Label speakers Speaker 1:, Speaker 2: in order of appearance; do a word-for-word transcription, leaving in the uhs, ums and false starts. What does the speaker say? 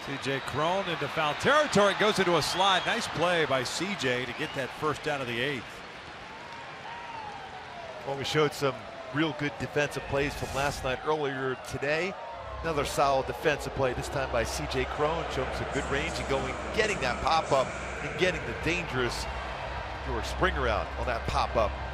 Speaker 1: C J Cron into foul territory, goes into a slide. Nice play by C J to get that first out of the eighth.
Speaker 2: Well, we showed some real good defensive plays from last night. Earlier today, another solid defensive play, this time by C J Cron, showing some good range and going, getting that pop-up and getting the dangerous George Springer out on that pop-up.